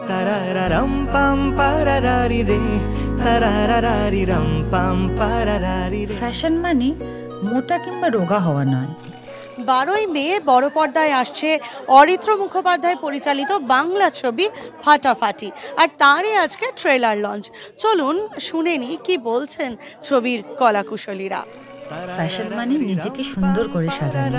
তারারারাম পাম পারারারি রে, তারারারারিরাম পাম পারারারি রে। ফ্যাশন মানে মোটা কিংবা রোগা হওয়া নয়। 12ই মে বড় পর্দায় আসছে অরিত্র মুখোপাধ্যায় পরিচালিত বাংলা ছবি ফাটাফাটি, আর তারই আজকে ট্রেলার লঞ্চ। চলুন শুনে নি কি বলছেন ছবির কলাকুশলীরা। ফ্যাশন মানে নিজেকে সুন্দর করে সাজানো।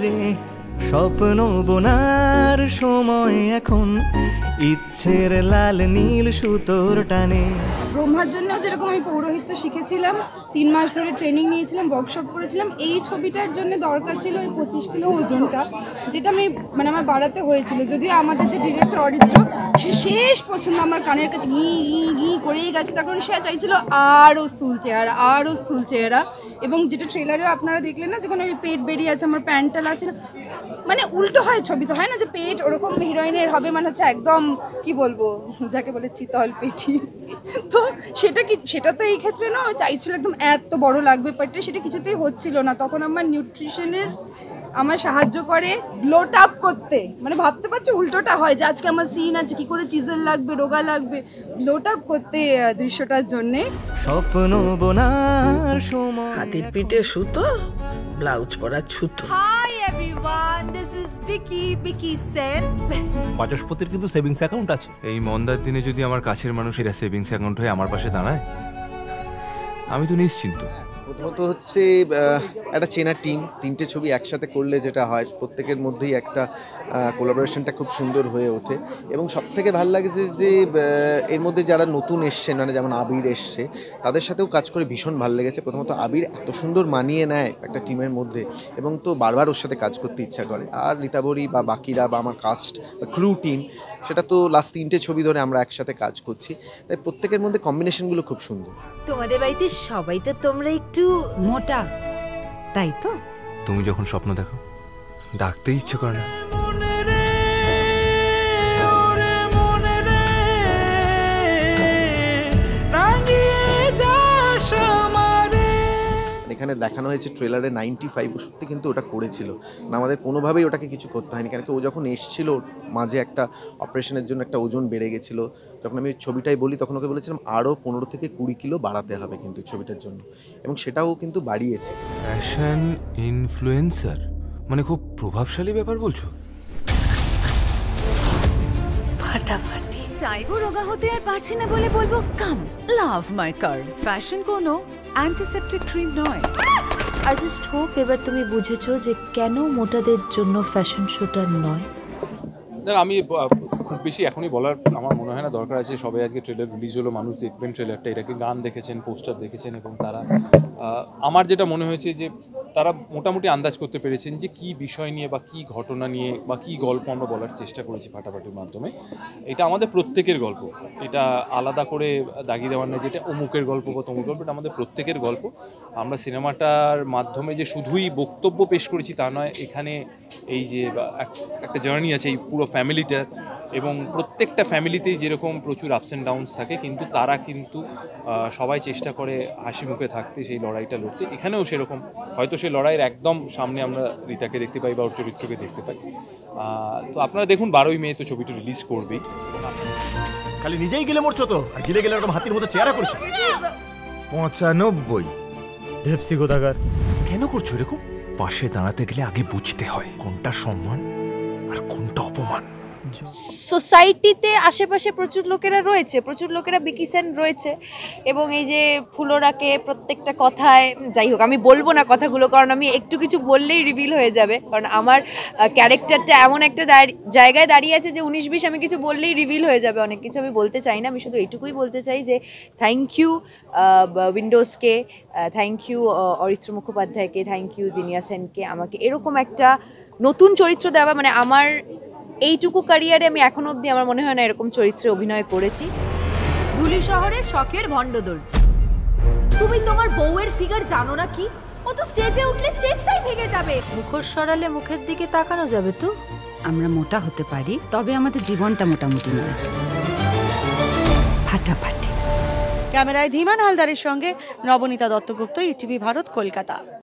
স্বপ্ন বোনার সময় এখন, ইচ্ছের লাল নীল সুতোর টানে। ব্রহ্মার জন্য যেরকম আমি পৌরোহিত্য শিখেছিলাম, 3 মাস ধরে ট্রেনিং নিয়েছিলাম, ওয়ার্কশপ করেছিলাম, এই ছবিটার জন্য দরকার ছিল ওই 25 কিলো ওজনটা, যেটা আমি আমার বাড়াতে হয়েছিল। যদিও আমাদের যে ডিরেক্টর অরিত্র, সে শেষ পছন্দ আমার কানের কাছে ঘি ঘি ঘি করেই গেছে, তার কারণ সে চাইছিল আরও স্থূল চেহারা, আরও স্থূল চেহারা। এবং যেটা ট্রেলারেও আপনারা দেখলেন না, যখন ওই পেট বেরিয়ে আছে, আমার প্যান্টটা লাগছে না, মানে উল্টো হয় ছবি, তো হয় না যে পেট ওরকম হিরোইনের হবে, মানে হচ্ছে একদম কি বলবো, যাকে বলে চিতল পেটি। তো সেটা তো এই ক্ষেত্রে না, চাইছিল একদম এত বড় লাগবে পেটে, সেটা কিছুতেই হচ্ছিল না। তখন আমার নিউট্রিশনিস্ট আমার সাহায্য করে ব্লোট আপ করতে, মানে ভাবতে পারছো উল্টোটা হয় যে আজকে আমার সিন আছে, কি করে চিজেল লাগবে, রোগা লাগবে, ব্লোট আপ করতে দৃশ্যটার জন্যে। স্বপ্ন বোনার সময়, হাতের পিঠে সুতো, ব্লাউজ পরা ছুতো। Hi everyone, this is Vicky Sen. বাচস্পতির কিন্তু সেভিংস অ্যাকাউন্ট আছে। এই মন্দার দিনে যদি আমার কাছের মানুষেরা সেভিংস অ্যাকাউন্ট হয়ে আমার পাশে দাঁড়ায়, আমি তো নিশ্চিন্ত। প্রথমত হচ্ছে একটা চেনা টিম, 3টে ছবি একসাথে করলে যেটা হয়, প্রত্যেকের মধ্যেই একটা কোলাবোরেশনটা খুব সুন্দর হয়ে ওঠে। এবং সবথেকে ভালো লাগছে যে এর মধ্যে যারা নতুন এসছেন, মানে যেমন আবির এসছে, তাদের সাথেও কাজ করে ভীষণ ভালো লেগেছে। প্রথমত আবির এত সুন্দর মানিয়ে নেয় একটা টিমের মধ্যে, এবং তো বারবার ওর সাথে কাজ করতে ইচ্ছা করে। আর রিতাভরি বা বাকিরা বা আমার কাস্ট বা ক্রু টিম, সেটা তো লাস্ট 3টে ছবি ধরে আমরা একসাথে কাজ করছি, তাই প্রত্যেকের মধ্যে কম্বিনেশনগুলো খুব সুন্দর। তোমাদের বাড়িতে সবাই তো তোমরা একটু মোটা, তাই তো? তুমি যখন স্বপ্ন দেখো, ডাকতে ইচ্ছে করে না। এখানে দেখানো হয়েছে ট্রেলারে 95, সত্যি কিন্তু ওটা করেছিল না, আমাদের কোনোভাবেই ওটাকে কিছু করতে হয়নি। কেন কি, ও যখন এসেছিল মাঝে একটা অপারেশনের জন্য একটা ওজন বেড়ে গেছিলো, যখন আমি ছবিটাই বলি তখন ওকে বলেছিলাম আরও 15 থেকে 20 কিলো বাড়াতে হবে কিন্তু ছবিটার জন্য, এবং সেটাও কিন্তু বাড়িয়েছে। ফ্যাশন ইনফ্লুয়েন্সার মানে খুব প্রভাবশালী ব্যাপার বলছো? ফাটাফাটি চাইবো রোগা হতে আর পারছি না বলে বলবো come love my curves. Fashion কোনো অ্যান্টিসেপ্টিক ক্রিম নয়। আই জাস্ট হোপ এবার তুমি বুঝেছো যে কেন মোটাদের জন্য ফ্যাশন শোটা নয়। আমি খুব বেশি এখনই বলার আমার মনে হয় না দরকার আছে। সবাই আজকে ট্রেলার রিলিজ হলো, মানুষ দেখবেন ট্রেলারটা, এটাকে গান দেখেছেন, পোস্টার দেখেছেন, এবং তারা আমার যেটা মনে হয়েছে যে তারা মোটামুটি আন্দাজ করতে পেরেছেন যে কী বিষয় নিয়ে বা কী ঘটনা নিয়ে বা কী গল্প আমরা বলার চেষ্টা করেছি ফাটাফাটির মাধ্যমে। এটা আমাদের প্রত্যেকের গল্প, এটা আলাদা করে দাগিয়ে দেওয়ার নয় যেটা অমুকের গল্প বা তমুক গল্প, এটা আমাদের প্রত্যেকের গল্প। আমরা সিনেমাটার মাধ্যমে যে শুধুই বক্তব্য পেশ করেছি তা নয়, এখানে এই যে একটা জার্নি আছে এই পুরো ফ্যামিলিটার, এবং প্রত্যেকটা ফ্যামিলিতেই যেরকম প্রচুর আপস অ্যান্ড ডাউনস থাকে, কিন্তু তারা কিন্তু সবাই চেষ্টা করে হাসি মুখে থাকতে, সেই লড়াইটা লড়তে। এখানেও সেরকম, হয়তো সেই লড়াইয়ের একদম সামনে আমরা রীতাকে দেখতে পাই বা ওর চরিত্রকে দেখতে পাই। তো আপনারা দেখুন, 12ই মে তো ছবিটা রিলিজ করবেই। খালি নিজেই গেলে মরছো তো, আর গিলে গেলে এরকম হাতির মতো চেহারা করছো। 95 ঢেপসি কোথাকার। কেন করছো এরকম? পাশে দাঁড়াতে গেলে আগে বুঝতে হয় কোনটা সম্মান আর কোনটা অপমান। সোসাইটিতে আশেপাশে প্রচুর লোকেরা রয়েছে, প্রচুর লোকেরা বিকিসেন রয়েছে, এবং এই যে ফুলোরাকে প্রত্যেকটা কথায়, যাই হোক আমি বলবো না কথাগুলো, কারণ আমি একটু কিছু বললেই রিভিল হয়ে যাবে, কারণ আমার ক্যারেক্টারটা এমন একটা জায়গায় দাঁড়িয়ে আছে যে 19-20 আমি কিছু বললেই রিভিল হয়ে যাবে। অনেক কিছু আমি বলতে চাই না, আমি শুধু এইটুকুই বলতে চাই যে থ্যাংক ইউ উইন্ডোজকে, থ্যাংক ইউ অরিত্র মুখোপাধ্যায়কে, থ্যাংক ইউ জিনিয়া সেনকে, আমাকে এরকম একটা নতুন চরিত্র দেওয়া। মানে আমার এইটুকু ক্যারিয়ারে আমি এখনো অবধি আমার মনে হয় না এরকম চরিত্রে অভিনয় করেছি। ধুলি শহরের শখের ভণ্ড দর্জি, তুমি তোমার বউয়ের ফিগার জানো না কি? ও তো স্টেজে উঠলে স্টেজটাই ভেঙে যাবে। মুখোশ সরালে মুখের দিকে তাকানো যাবে তো। আমরা মোটা হতে পারি, তবে আমাদের জীবনটা মোটামুটি নয়। ফাটাফাটি। ক্যামেরায় ধীমান হালদারের সঙ্গে নবনীতা দত্তগুপ্ত, ইটিভি ভারত, কলকাতা।